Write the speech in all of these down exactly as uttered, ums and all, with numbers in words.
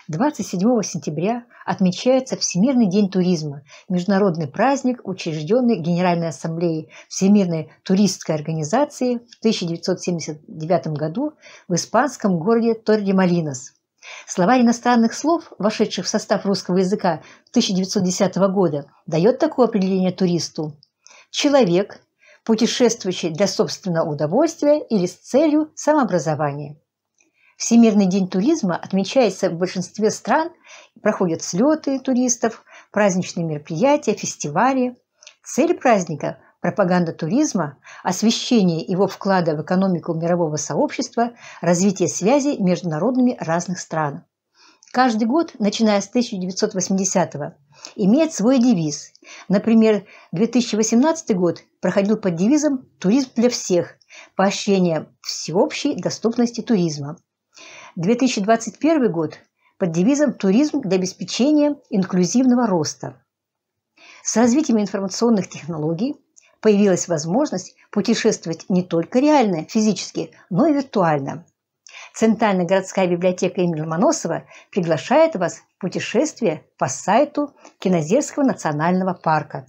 двадцать седьмого сентября отмечается Всемирный день туризма, международный праздник, учрежденный Генеральной Ассамблеей Всемирной туристской организации в тысяча девятьсот семьдесят девятом году в испанском городе Торремолинос. Словарь иностранных слов, вошедших в состав русского языка тысяча девятьсот десятого года, дает такое определение туристу: человек, путешествующий для собственного удовольствия или с целью самообразования. Всемирный день туризма отмечается в большинстве стран, проходят слеты туристов, праздничные мероприятия, фестивали. Цель праздника – пропаганда туризма, освещение его вклада в экономику мирового сообщества, развитие связей между народами разных стран. Каждый год, начиная с тысяча девятьсот восьмидесятого, имеет свой девиз. Например, две тысячи восемнадцатый год проходил под девизом «Туризм для всех. Поощрение всеобщей доступности туризма». две тысячи двадцать первый год под девизом «Туризм для обеспечения инклюзивного роста». С развитием информационных технологий появилась возможность путешествовать не только реально, физически, но и виртуально. Центральная городская библиотека имени Ломоносова приглашает вас в путешествие по сайту Кинозерского национального парка.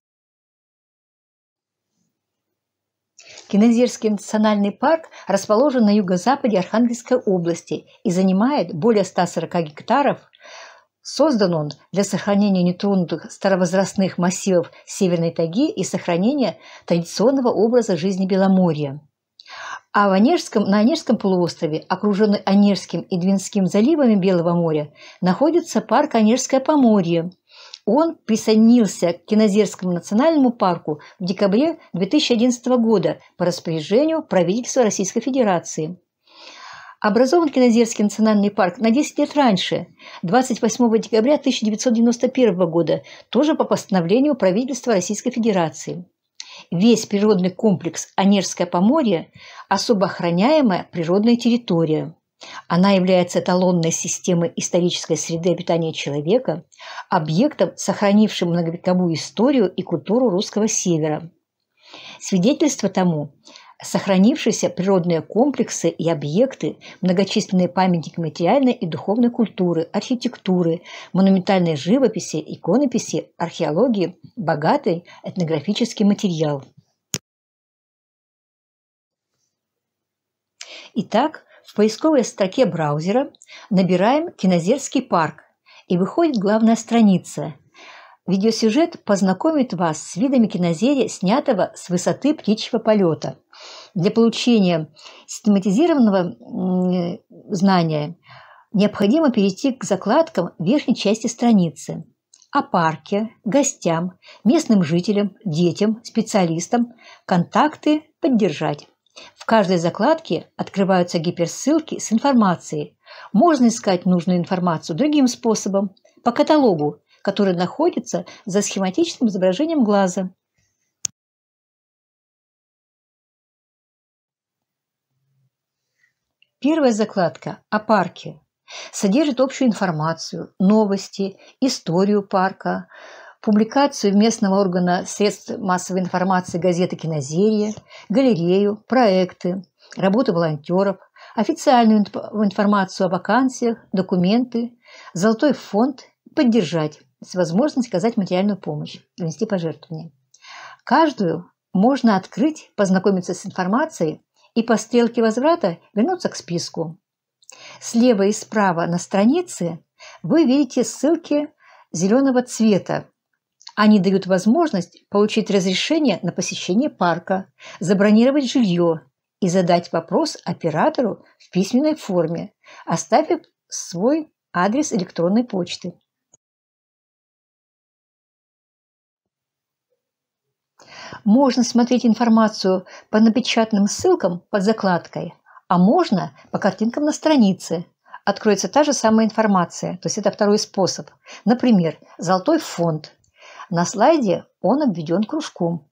Кинозерский национальный парк расположен на юго-западе Архангельской области и занимает более ста сорока гектаров. Создан он для сохранения нетронутых старовозрастных массивов Северной тайги и сохранения традиционного образа жизни Беломорья. А в Онежском, на Онежском полуострове, окруженный Онежским и Двинским заливами Белого моря, находится парк Онежское Поморье. Он присоединился к Кинозерскому национальному парку в декабре две тысячи одиннадцатого года по распоряжению правительства Российской Федерации. Образован Кинозерский национальный парк на десять лет раньше, двадцать восьмого декабря тысяча девятьсот девяносто первого года, тоже по постановлению правительства Российской Федерации. Весь природный комплекс Онежское Поморье – особо охраняемая природная территория. Она является эталонной системой исторической среды обитания человека, объектом, сохранившим многовековую историю и культуру русского севера. Свидетельство тому – сохранившиеся природные комплексы и объекты, многочисленные памятники материальной и духовной культуры, архитектуры, монументальной живописи, иконописи, археологии, богатый этнографический материал. Итак, в поисковой строке браузера набираем «Кинозерский парк» и выходит главная страница. Видеосюжет познакомит вас с видами кинозерия, снятого с высоты птичьего полета. Для получения систематизированного знания необходимо перейти к закладкам верхней части страницы. О парке, гостям, местным жителям, детям, специалистам, контакты «Поддержать». В каждой закладке открываются гиперссылки с информацией. Можно искать нужную информацию другим способом, по каталогу, который находится за схематичным изображением глаза. Первая закладка о парке содержит общую информацию, новости, историю парка, публикацию местного органа средств массовой информации газеты «Кинозерия», галерею, проекты, работу волонтеров, официальную информацию о вакансиях, документы, золотой фонд, поддержать, с возможностью оказать материальную помощь, внести пожертвования. Каждую можно открыть, познакомиться с информацией и по стрелке возврата вернуться к списку. Слева и справа на странице вы видите ссылки зеленого цвета. Они дают возможность получить разрешение на посещение парка, забронировать жилье и задать вопрос оператору в письменной форме, оставив свой адрес электронной почты. Можно смотреть информацию по напечатанным ссылкам под закладкой, а можно по картинкам на странице. Откроется та же самая информация, то есть это второй способ. Например, золотой фонд. На слайде он обведен кружком.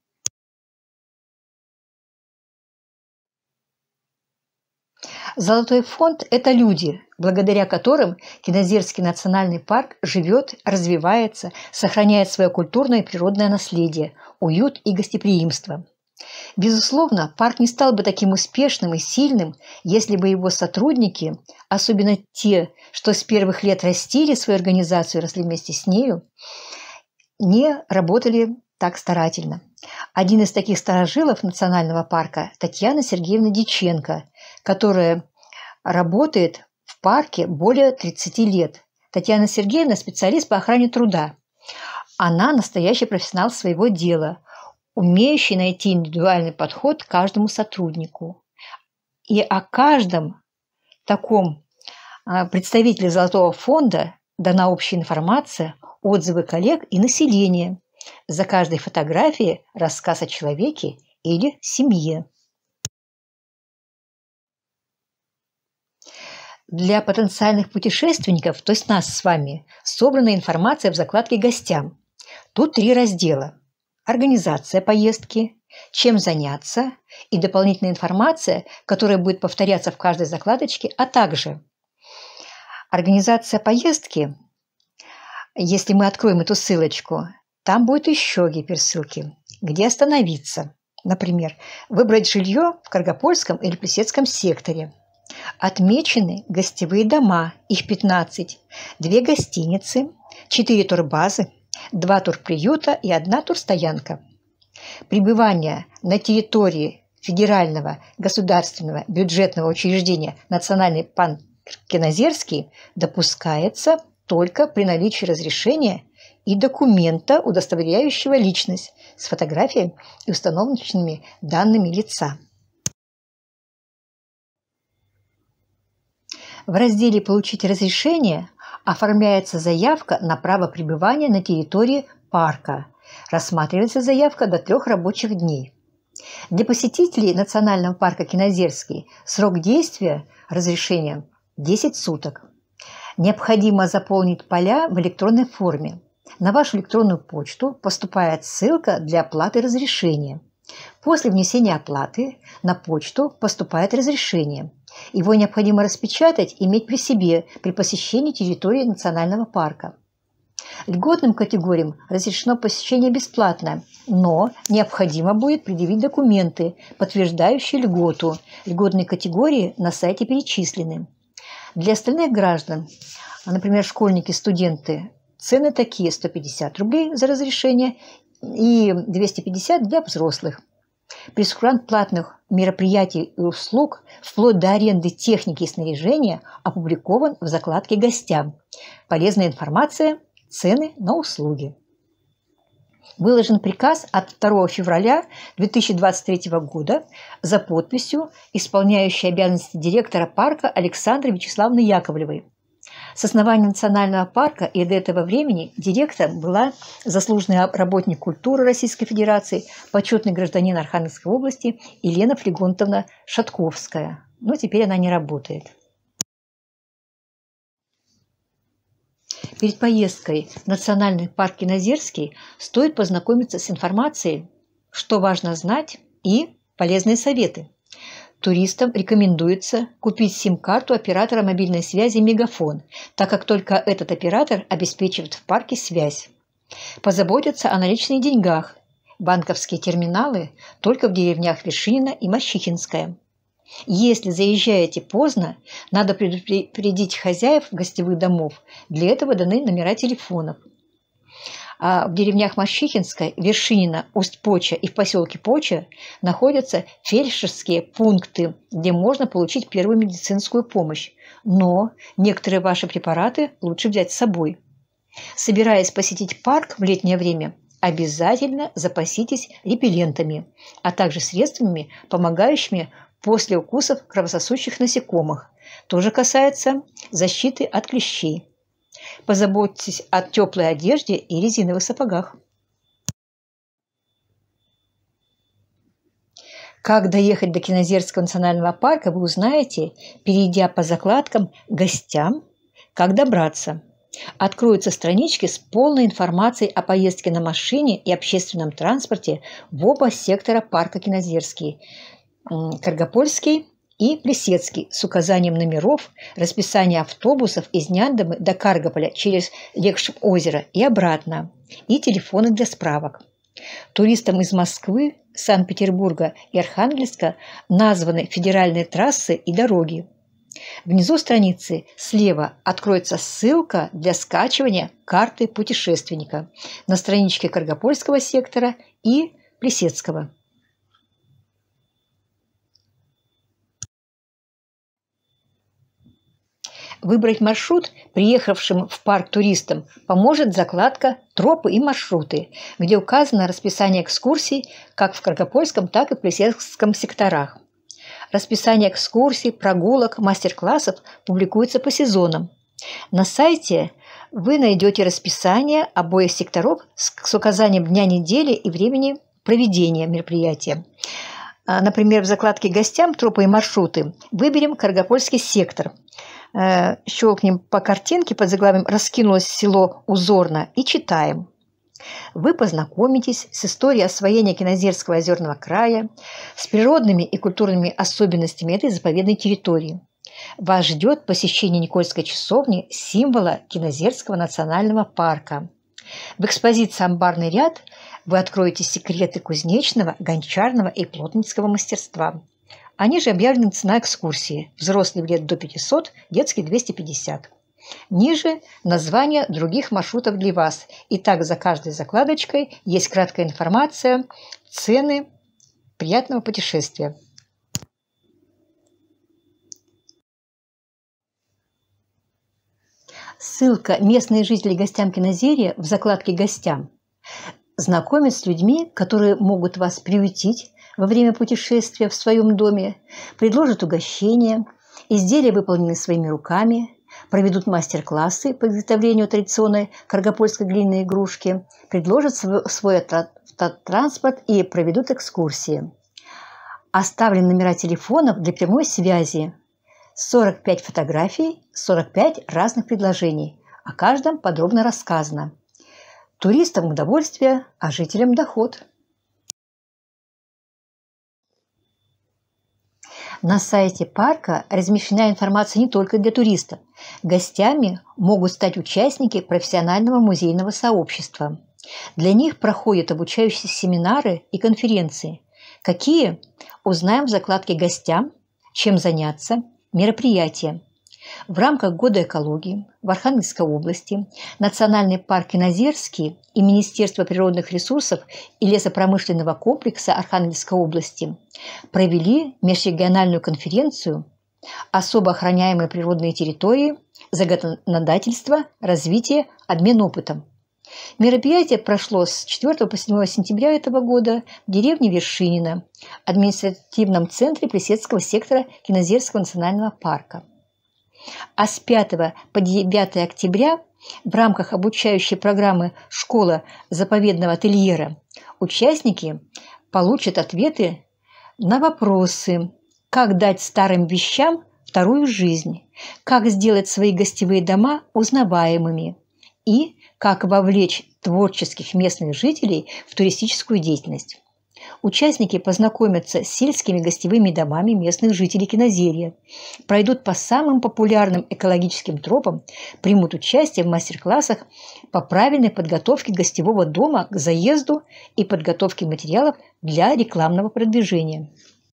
Золотой фонд – это люди, благодаря которым Кинозерский национальный парк живет, развивается, сохраняет свое культурное и природное наследие, уют и гостеприимство. Безусловно, парк не стал бы таким успешным и сильным, если бы его сотрудники, особенно те, что с первых лет растили свою организацию, росли вместе с нею, не работали так старательно. Один из таких старожилов национального парка – Татьяна Сергеевна Дьяченко, которая работает в парке более тридцати лет. Татьяна Сергеевна – специалист по охране труда. Она настоящий профессионал своего дела, умеющий найти индивидуальный подход к каждому сотруднику. И о каждом таком представителе Золотого фонда дана общая информация, отзывы коллег и населения. За каждой фотографией рассказ о человеке или семье. Для потенциальных путешественников, то есть нас с вами, собрана информация в закладке «Гостям». Тут три раздела: организация поездки, чем заняться и дополнительная информация, которая будет повторяться в каждой закладочке, а также организация поездки. Если мы откроем эту ссылочку, там будет еще гиперссылки, где остановиться. Например, выбрать жилье в Каргопольском или Плесецком секторе. Отмечены гостевые дома, их пятнадцать, две гостиницы, четыре турбазы, два турприюта и одна турстоянка. Пребывание на территории федерального государственного бюджетного учреждения «Национальный парк Кинозерский» допускается только при наличии разрешения и документа, удостоверяющего личность, с фотографией и установленными данными лица. В разделе «Получить разрешение» оформляется заявка на право пребывания на территории парка. Рассматривается заявка до трех рабочих дней. Для посетителей Национального парка Кинозерский срок действия разрешения десять суток. Необходимо заполнить поля в электронной форме. На вашу электронную почту поступает ссылка для оплаты разрешения. После внесения оплаты на почту поступает разрешение. Его необходимо распечатать и иметь при себе при посещении территории национального парка. Льготным категориям разрешено посещение бесплатно, но необходимо будет предъявить документы, подтверждающие льготу. Льготные категории на сайте перечислены. Для остальных граждан, например, школьники, студенты, цены такие: сто пятьдесят рублей за разрешение и двести пятьдесят для взрослых. Прейскурант платных мероприятий и услуг, вплоть до аренды техники и снаряжения, опубликован в закладке «Гостям». Полезная информация, цены на услуги. Выложен приказ от второго февраля две тысячи двадцать третьего года за подписью исполняющей обязанности директора парка Александры Вячеславовны Яковлевой. С основания национального парка и до этого времени директором была заслуженный работник культуры Российской Федерации, почетный гражданин Архангельской области Елена Флегонтовна Шатковская. Но теперь она не работает. Перед поездкой в Национальный парк Кинозерский стоит познакомиться с информацией, что важно знать, и полезные советы. Туристам рекомендуется купить сим-карту оператора мобильной связи «Мегафон», так как только этот оператор обеспечивает в парке связь. Позаботиться о наличных деньгах. Банковские терминалы только в деревнях Вершинина и Мощихинская. Если заезжаете поздно, надо предупредить хозяев гостевых домов. Для этого даны номера телефонов. А в деревнях Мощихинская, Вершинина, Усть-Поча и в поселке Поча находятся фельдшерские пункты, где можно получить первую медицинскую помощь. Но некоторые ваши препараты лучше взять с собой. Собираясь посетить парк в летнее время, обязательно запаситесь репеллентами, а также средствами, помогающими после укусов кровососущих насекомых. Тоже касается защиты от клещей. Позаботьтесь о теплой одежде и резиновых сапогах. Как доехать до Кинозерского национального парка, вы узнаете, перейдя по закладкам «Гостям», «Как добраться». Откроются странички с полной информацией о поездке на машине и общественном транспорте в оба сектора парка Кинозерский, Каргопольский и Плесецкий, с указанием номеров, расписания автобусов из Няндамы до Каргополя через Лекшем озеро и обратно, и телефоны для справок. Туристам из Москвы, Санкт-Петербурга и Архангельска названы федеральные трассы и дороги. Внизу страницы слева откроется ссылка для скачивания карты путешественника на страничке Каргопольского сектора и Плесецкого. Выбрать маршрут приехавшим в парк туристам поможет закладка «Тропы и маршруты», где указано расписание экскурсий как в Каргопольском, так и Плесецком секторах. Расписание экскурсий, прогулок, мастер-классов публикуется по сезонам. На сайте вы найдете расписание обоих секторов с указанием дня недели и времени проведения мероприятия. Например, в закладке «Гостям. Тропы и маршруты» выберем Каргопольский сектор. Щелкнем по картинке под заглавием «Раскинулось село Узорно» и читаем. Вы познакомитесь с историей освоения Кинозерского озерного края, с природными и культурными особенностями этой заповедной территории. Вас ждет посещение Никольской часовни, символа Кинозерского национального парка. В экспозиции «Амбарный ряд» вы откроете секреты кузнечного, гончарного и плотницкого мастерства. Они же объявлены цена экскурсии. Взрослый билет до пятисот, детский двести пятьдесят. Ниже название других маршрутов для вас. И так за каждой закладочкой есть краткая информация, цены. Приятного путешествия! Ссылка «Местные жители гостям Кинозерия» в закладке «Гостям» знакомит с людьми, которые могут вас приютить во время путешествия в своем доме, предложат угощения, изделия, выполненные своими руками, проведут мастер-классы по изготовлению традиционной каргопольской глиняной игрушки, предложат свой автотранспорт и проведут экскурсии. Оставлены номера телефонов для прямой связи. сорок пять фотографий, сорок пять разных предложений. О каждом подробно рассказано. Туристам удовольствие, а жителям доход. На сайте парка размещена информация не только для туристов. Гостями могут стать участники профессионального музейного сообщества. Для них проходят обучающие семинары и конференции. Какие? Узнаем в закладке «Гостям», чем заняться, мероприятия. В рамках Года экологии в Архангельской области Национальный парк Кинозерский и Министерство природных ресурсов и лесопромышленного комплекса Архангельской области провели межрегиональную конференцию «Особо охраняемые природные территории. Законодательство, развитие, обмен опытом». Мероприятие прошло с четвёртого по седьмое сентября этого года в деревне Вершинино, административном центре Плесецкого сектора Кинозерского национального парка. А с пятого по девятое октября в рамках обучающей программы «Школа заповедного ательера» участники получат ответы на вопросы: как дать старым вещам вторую жизнь, как сделать свои гостевые дома узнаваемыми и как вовлечь творческих местных жителей в туристическую деятельность. Участники познакомятся с сельскими гостевыми домами местных жителей Кинозерия, пройдут по самым популярным экологическим тропам, примут участие в мастер-классах по правильной подготовке гостевого дома к заезду и подготовке материалов для рекламного продвижения.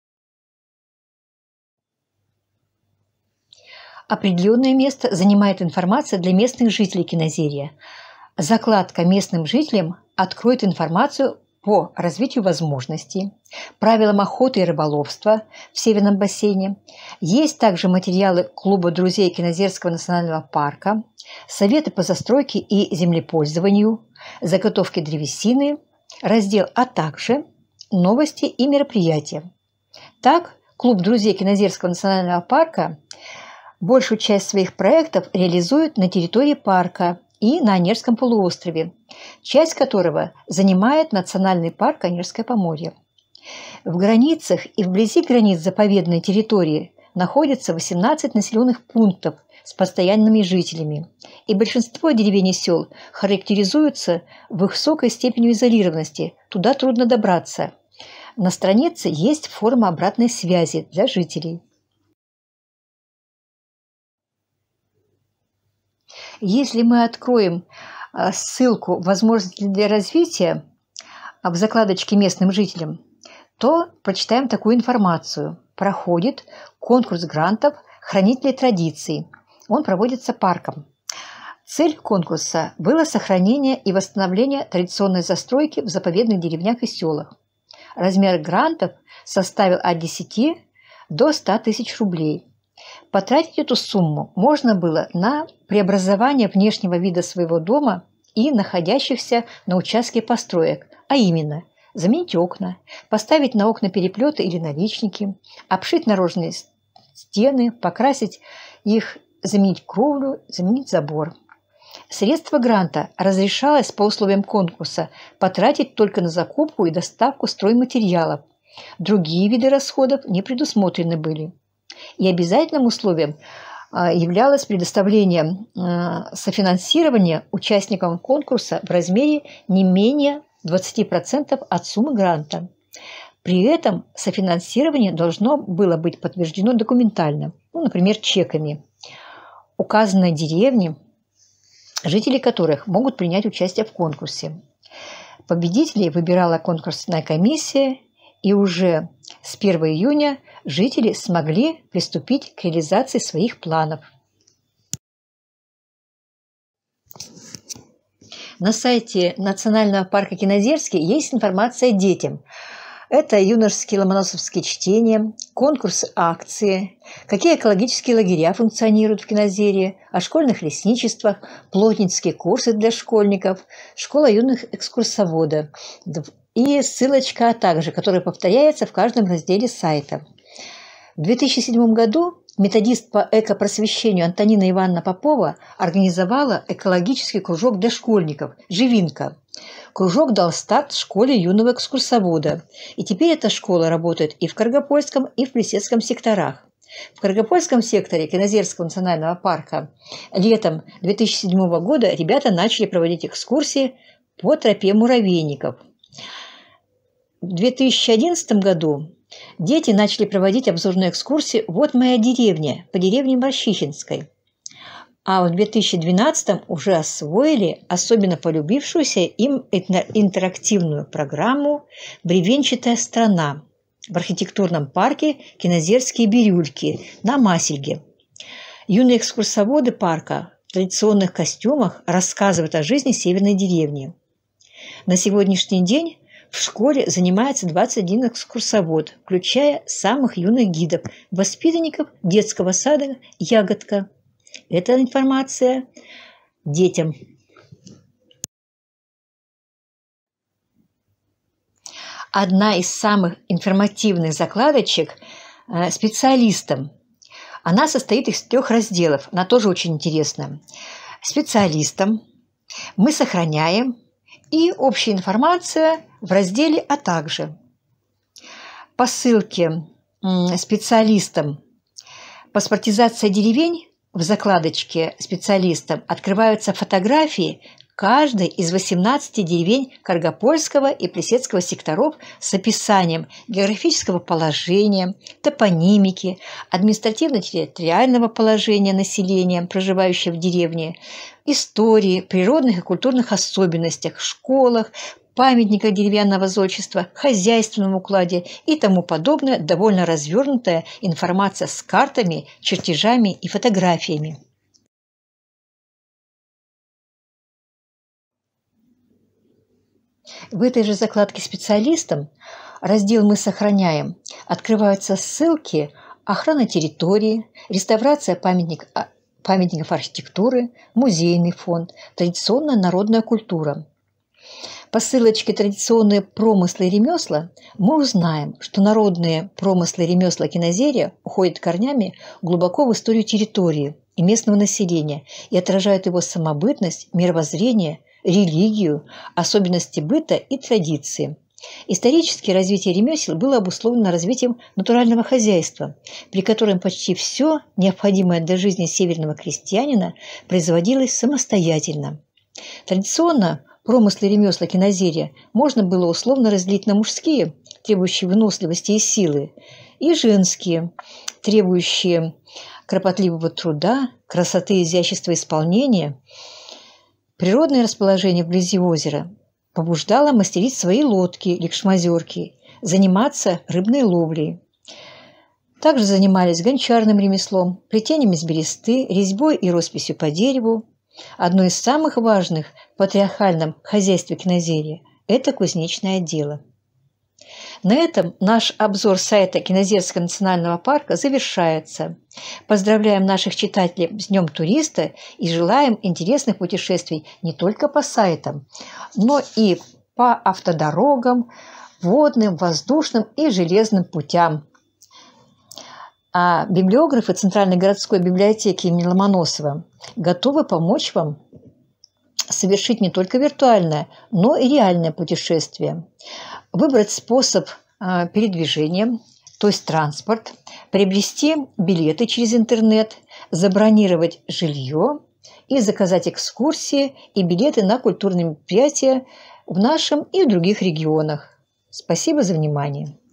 Определенное место занимает информация для местных жителей Кинозерия. Закладка «Местным жителям» откроет информацию по развитию возможностей, правилам охоты и рыболовства в Северном бассейне. Есть также материалы клуба друзей Кинозерского национального парка, советы по застройке и землепользованию, заготовки древесины, раздел «А также новости и мероприятия». Так, клуб друзей Кинозерского национального парка большую часть своих проектов реализует на территории парка и на Онежском полуострове, часть которого занимает Национальный парк Онежское Поморье. В границах и вблизи границ заповедной территории находится восемнадцать населенных пунктов с постоянными жителями, и большинство деревень и сел характеризуются высокой степенью изолированности, туда трудно добраться. На странице есть форма обратной связи для жителей. Если мы откроем ссылку «Возможности для развития», в закладочке местным жителям, то прочитаем такую информацию. Проходит конкурс грантов «Хранители традиций». Он проводится парком. Цель конкурса было сохранение и восстановление традиционной застройки в заповедных деревнях и селах. Размер грантов составил от десяти до ста тысяч рублей. Потратить эту сумму можно было на преобразование внешнего вида своего дома и находящихся на участке построек, а именно заменить окна, поставить на окна переплеты или наличники, обшить наружные стены, покрасить их, заменить кровлю, заменить забор. Средства гранта разрешалось по условиям конкурса потратить только на закупку и доставку стройматериалов. Другие виды расходов не предусмотрены были. И обязательным условием являлось предоставление софинансирования участникам конкурса в размере не менее двадцати процентов от суммы гранта. При этом софинансирование должно было быть подтверждено документально, ну, например, чеками. Указанной деревни, жители которых могут принять участие в конкурсе. Победителей выбирала конкурсная комиссия, и уже с первого июня жители смогли приступить к реализации своих планов. На сайте Национального парка Кинозерский есть информация детям. Это юношеские ломоносовские чтения, конкурсы, акции, какие экологические лагеря функционируют в Кинозере, о школьных лесничествах, плотницкие курсы для школьников, школа юных экскурсоводов и ссылочка также, которая повторяется в каждом разделе сайта. В две тысячи седьмом году методист по экопросвещению Антонина Ивановна Попова организовала экологический кружок для школьников «Живинка». Кружок дал старт школе юного экскурсовода, и теперь эта школа работает и в Каргопольском, и в Плесецком секторах. В Каргопольском секторе Кинозерского национального парка летом две тысячи седьмого года ребята начали проводить экскурсии по тропе муравейников. В две тысячи одиннадцатом году дети начали проводить обзорные экскурсии «Вот моя деревня» по деревне Морщихинской. А в две тысячи двенадцатом уже освоили особенно полюбившуюся им интерактивную программу «Бревенчатая страна» в архитектурном парке Кинозерские бирюльки на Масельге. Юные экскурсоводы парка в традиционных костюмах рассказывают о жизни северной деревни. На сегодняшний день в школе занимается двадцать один экскурсовод, включая самых юных гидов, воспитанников детского сада «Ягодка». Эта информация детям. Одна из самых информативных закладочек специалистам. Она состоит из трех разделов. Она тоже очень интересная. Специалистам мы сохраняем и общая информация в разделе «А также». По ссылке специалистам «Паспортизация деревень» в закладочке специалистам открываются фотографии каждой из восемнадцати деревень Каргопольского и Плесецкого секторов с описанием географического положения, топонимики, административно-территориального положения населения, проживающего в деревне, истории, природных и культурных особенностях, школах, памятниках деревянного зодчества, хозяйственном укладе и тому подобное, довольно развернутая информация с картами, чертежами и фотографиями. В этой же закладке специалистам раздел «Мы сохраняем» открываются ссылки «Охрана территории», «Реставрация памятник, памятников архитектуры», «Музейный фонд», «Традиционная народная культура». По ссылочке «Традиционные промыслы и ремесла» мы узнаем, что народные промыслы и ремесла Кинозерия уходят корнями глубоко в историю территории и местного населения и отражают его самобытность, мировоззрение, религию, особенности быта и традиции. Исторически развитие ремесел было обусловлено развитием натурального хозяйства, при котором почти все необходимое для жизни северного крестьянина производилось самостоятельно. Традиционно промыслы и ремесла Кинозерия можно было условно разделить на мужские, требующие выносливости и силы, и женские, требующие кропотливого труда, красоты, изящества исполнения. Природное расположение вблизи озера побуждала мастерить свои лодки, ликшмазерки, заниматься рыбной ловлей. Также занимались гончарным ремеслом, плетением из бересты, резьбой и росписью по дереву. Одно из самых важных в патриархальном хозяйстве Кинозерия – это кузнечное дело. На этом наш обзор сайта Кинозерского национального парка завершается. Поздравляем наших читателей с Днем туриста и желаем интересных путешествий не только по сайтам, но и по автодорогам, водным, воздушным и железным путям. А библиографы Центральной городской библиотеки имени Ломоносова готовы помочь вам совершить не только виртуальное, но и реальное путешествие. Выбрать способ э, передвижения, то есть транспорт, приобрести билеты через интернет, забронировать жилье и заказать экскурсии и билеты на культурные мероприятия в нашем и в других регионах. Спасибо за внимание.